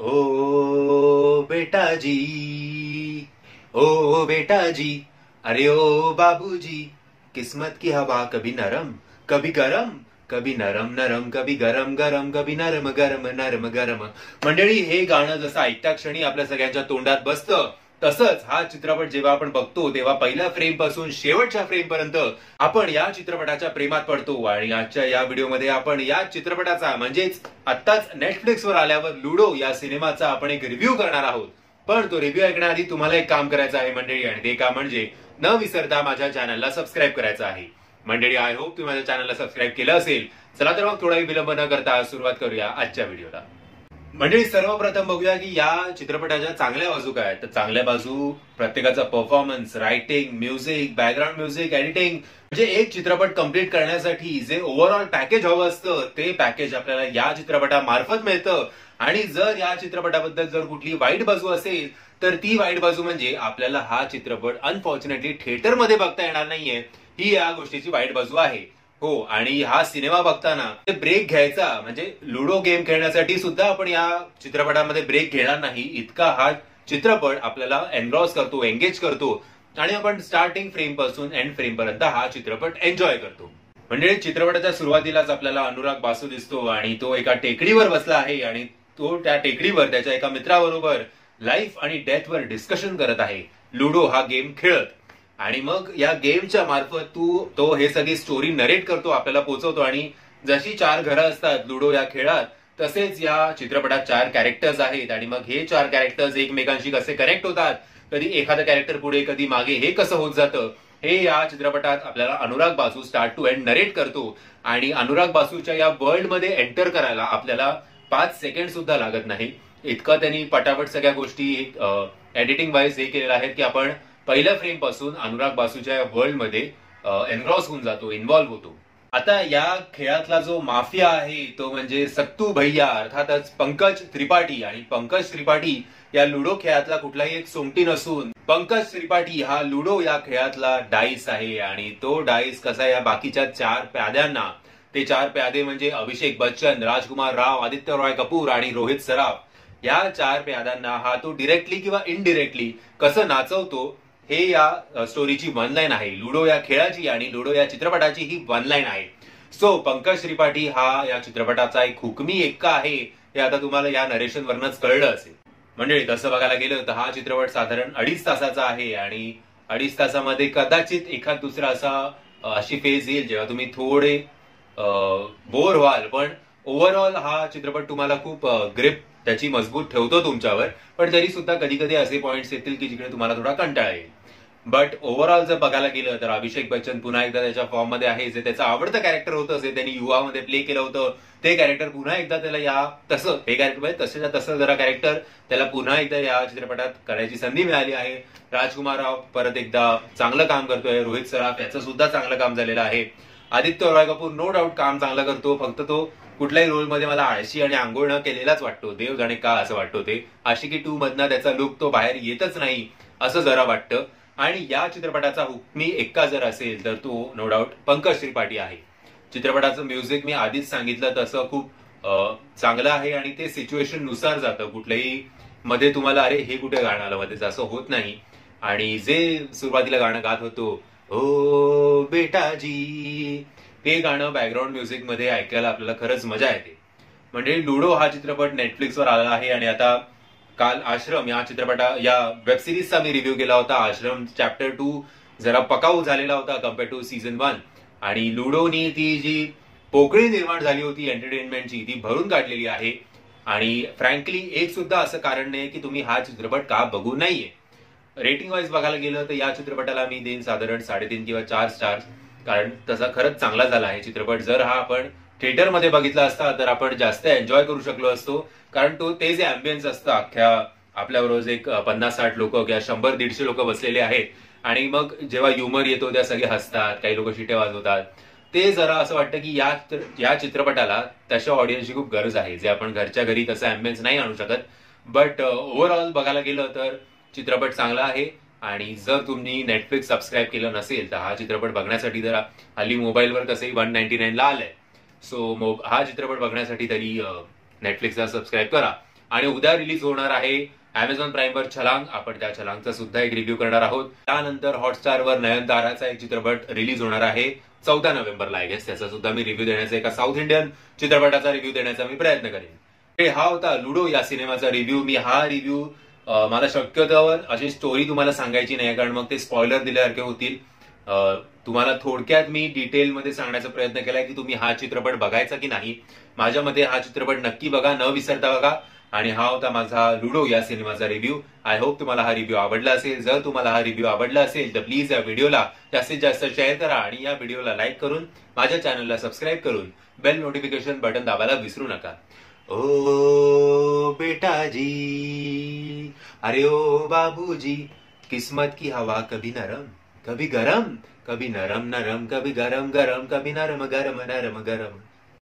ओ बेटा जी, ओ बेटा जी, अरे ओ बाबूजी, किस्मत की हवा कभी नरम कभी गरम, कभी नरम नरम कभी गरम गरम, कभी नरम गरम नरम गरम. मंडळी, हे गाणं जसं ऐकता क्षणी आपल्या सगळ्यांच्या तोंडात बसतं, तसंच हा चित्रपट जेव्हा आपण बघतो तेव्हा पहिल्या फ्रेम पासून शेवटच्या फ्रेम पर्यंत आपण या चित्रपटाच्या प्रेमात पडतो. आणि आजच्या या व्हिडिओमध्ये आपण या चित्रपटाचा म्हणजेच आत्ताच नेटफ्लिक्सवर आल्यावर लुडो या सिनेमाचा आपण एक रिव्ह्यू करणार आहोत. पण तो रिव्ह्यू ऐकण्याआधी तुम्हाला एक काम करायचं आहे मंडळी, आणि ते काम म्हणजे न विसरता माझ्या चॅनलला सबस्क्राईब करायचं आहे. मंडळी, आय होप तुम्ही माझ्या चॅनलला सबस्क्राईब केलं असेल. चला तर मग थोडाही विलंब न करता सुरुवात करूया आजच्या व्हिडिओला. मंडळी, सर्वप्रथम बघूया की या चित्रपटाच्या चांगल्या बाजू काय आहेत. तर चांगल्या बाजू प्रत्येकाचा performance, writing, music, background music, editing, म्हणजे एक चित्रपट कम्प्लीट करण्यासाठी जे ओव्हरऑल पॅकेज हवं असतं ते पॅकेज आपल्याला या चित्रपटामार्फत मिळतं. आणि जर या चित्रपटाबद्दल जर कुठली वाईट बाजू असेल तर ती वाईट बाजू म्हणजे आपल्याला हा चित्रपट अनफॉर्च्युनेटली थिएटरमध्ये बघता येणार नाहीये, ही या गोष्टीची वाईट बाजू आहे. हो, आणि हा सिनेमा बघताना ब्रेक घ्यायचा म्हणजे लुडो गेम खेळण्यासाठी सुद्धा आपण या चित्रपटामध्ये ब्रेक घेणार नाही, इतका हा चित्रपट आपल्याला एनग्रॉस करतो, एंगेज करतो, आणि आपण स्टार्टिंग फ्रेम पासून एंड फ्रेम पर्यंत हा चित्रपट एन्जॉय करतो. म्हणजे चित्रपटाच्या सुरुवातीलाच आपल्याला अनुराग बासू दिसतो आणि तो एका टेकडीवर बसला आहे आणि तो त्या टेकडीवर त्याच्या एका मित्राबरोबर लाईफ आणि डेथवर डिस्कशन करत आहे, लुडो हा गेम खेळत. आणि मग या गेमच्या मार्फत तो हे सगळी स्टोरी नरेट करतो, आपल्याला पोहोचवतो. आणि जशी 4 घरं असतात लुडो या खेळात, तसेच या चित्रपटात 4 कॅरेक्टर्स आहेत. आणि मग हे 4 कॅरेक्टर्स एकमेकांशी कसे कनेक्ट होतात, कधी एखादं कॅरेक्टर पुढे कधी मागे, हे कसं होत जातं, हे या चित्रपटात आपल्याला Anurag Basu start to end narrate करतो. आणि अनुराग बासूच्या या वर्ल्ड मध्ये एंटर करायला आपल्याला 5 सेकंड सुद्धा लागत नाही, इतकं त्यांनी पटापट सगळ्या गोष्टी एडिटिंग वाईज हे केलेल्या आहेत की आपण पहिल्या फ्रेम पासून अनुराग बासूच्या वर्ल्ड मध्ये एनग्रॉस होऊन जातो, इन्व्हॉल्व्ह होतो. आता या खेळातला जो माफिया आहे तो म्हणजे सत्तू भैया, अर्थातच पंकज त्रिपाठी. आणि पंकज त्रिपाठी या लुडो खेळातला कुठलाही एक सोंगटी नसून पंकज त्रिपाठी हा लुडो या खेळातला डाईस आहे. आणि तो डाईस कसा या बाकीच्या 4 प्याद्यांना, ते 4 प्यादे म्हणजे अभिषेक बच्चन, राजकुमार राव, आदित्य रॉय कपूर आणि रोहित सराफ, या 4 प्याद्यांना हा तो डिरेक्टली किंवा इनडिरेक्टली कसं नाचवतो, हे या स्टोरीची वन लाईन आहे. लुडो या खेळाची आणि लुडो या चित्रपटाची ही वन लाईन आहे. सो पंकज त्रिपाठी हा या चित्रपटाचा एक हुकमी एक्का आहे, हे आता तुम्हाला या नरेशन वरनच कळलं असेल. म्हणजे तसं बघायला गेलं तर हा चित्रपट साधारण 2.5 तासाचा आहे. आणि 2.5 तासामध्ये कदाचित एखाद दुसरा अशी फेज येईल जेव्हा तुम्ही थोडे बोर व्हाल, पण ओव्हरऑल हा चित्रपट तुम्हाला खूप ग्रिप त्याची मजबूत ठेवतो तुमच्यावर. पण तरी सुद्धा कधी कधी असे पॉइंट्स येतील की जिकडे तुम्हाला थोडा कंटाळा येईल. बट ओव्हरऑल जर बघायला गेलं तर अभिषेक बच्चन पुन्हा एकदा त्याच्या फॉर्म मध्ये आहे. जे त्याचं आवडतं कॅरेक्टर होतं, जे त्यांनी युवामध्ये प्ले केलं होतं, ते कॅरेक्टर पुन्हा एकदा त्याला हे कॅरेक्टर तसंच्या तसं जरा कॅरेक्टर त्याला पुन्हा एकदा या चित्रपटात करायची संधी मिळाली आहे. राजकुमार राव परत एकदा चांगलं काम करतोय. रोहित सराफ याचं सुद्धा चांगलं काम झालेलं आहे. आदित्य रॉय कपूर नो डाऊट काम चांगलं करतो, फक्त तो कुठल्याही रोलमध्ये मला आळशी आणि आंघोळ न केलेलाच वाटतो. देव जाणे का असं वाटतो ते. आशिकी 2 मधनं त्याचा लुक तो बाहेर येतच नाही असं जरा वाटतं. आणि या चित्रपटाचा हुकमी एक्का जर असेल तर तो नो डाऊट पंकज त्रिपाठी आहे. चित्रपटाचं म्युझिक मी आधीच सांगितलं तसं खूप चांगलं आहे आणि ते सिच्युएशन नुसार जातं. कुठल्याही मध्ये तुम्हाला अरे हे कुठे गाणं आलं मध्येच असं होत नाही. आणि जे सुरुवातीला गाणं गात होतो, ओ बेटा जी, ते गाणं बॅकग्राऊंड म्युझिक मध्ये ऐकायला आपल्याला खरंच मजा येते. म्हणजे लुडो हा चित्रपट नेटफ्लिक्सवर आला आहे. आणि आता काल आश्रम या वेब सिरीजचा मी रिव्ह्यू केला होता. आश्रम चॅप्टर 2 जरा पकाऊ झालेला होता कम्पेअर टू सीझन 1. आणि लुडोनी ती जी पोकळी निर्माण झाली होती एंटरटेनमेंटची, ती भरून काढलेली आहे. आणि फ्रँकली एक सुद्धा असं कारण नाही की तुम्ही हा चित्रपट का बघू नाहीये. रेटिंग वाईज बघायला गेलं तर या चित्रपटाला मी देईन साधारण 3.5 किंवा 4 स्टार्स, कारण तसा खरंच चांगला झाला आहे चित्रपट. जर हा आपण थिएटरमध्ये बघितला असता तर आपण जास्त एन्जॉय करू शकलो असतो, कारण ते जे अँबियन्स असतं, अख्ख्या आपल्याबरोबर एक 50-60 लोक किंवा 100-150 लोक बसलेले आहेत आणि मग जेव्हा ह्युमर येतो त्या सगळे हसतात, काही लोक शिट्या वाजवतात, ते जरा असं वाटतं की या चित्रपटाला तशा ऑडियन्सची खूप गरज आहे, जे आपण घरच्या घरी तसं अँबियन्स नाही आणू शकत. बट ओव्हरऑल बघायला गेलं तर चित्रपट चांगला आहे. आणि जर तुम्ही नेटफ्लिक्स सबस्क्राईब केलं नसेल तर हा चित्रपट बघण्यासाठी जरा हल्ली मोबाईलवर कसंही 199 ला आलंय. सो हा चित्रपट बघण्यासाठी तरी नेटफ्लिक्सला सबस्क्राईब करा. आणि उद्या रिलीज होणार आहे अमेझॉन प्राईमवर छलांग. आपण त्या छलांगचा सुद्धा एक रिव्ह्यू करणार आहोत. त्यानंतर हॉटस्टारवर नयनताराचा एक चित्रपट रिलीज होणार आहे 14 नोव्हेंबरला आय गेस. त्याचा सुद्धा मी रिव्ह्यू देण्याचा, एका साऊथ इंडियन चित्रपटाचा रिव्ह्यू देण्याचा मी प्रयत्न करेन. हा होता लुडो या सिनेमाचा रिव्ह्यू. मी हा रिव्ह्यू मला शक्यतोवर अशी स्टोरी तुम्हाला सांगायची नाही, कारण मग ते स्पॉइलर दिल्यासारखे होतील. तुम्हाला थोडक्यात मी डिटेलमध्ये सांगण्याचा प्रयत्न केलाय की तुम्ही हा चित्रपट बघायचा की नाही. माझ्या मते हा चित्रपट नक्की बघा, न विसरता बघा. आणि हा होता माझा लुडो या सिनेमाचा रिव्ह्यू. आय होप तुम्हाला हा रिव्ह्यू आवडला असेल. जर तुम्हाला हा रिव्ह्यू आवडला असेल तर प्लीज या व्हिडिओला जास्तीत जास्त शेअर करा आणि या व्हिडिओला लाईक करून माझ्या चॅनलला सबस्क्राईब करून बेल नोटिफिकेशन बटन दाबायला विसरू नका. ओ बेटा जी, अरे ओ बाबूजी, किस्मत की हवा कभी नरम कभी गरम, कभी नरम नरम कभी गरम गरम, कभी नरम गरम नरम गरम.